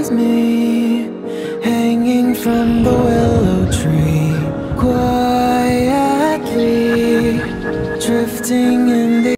is me, hanging from the willow tree, quietly drifting in the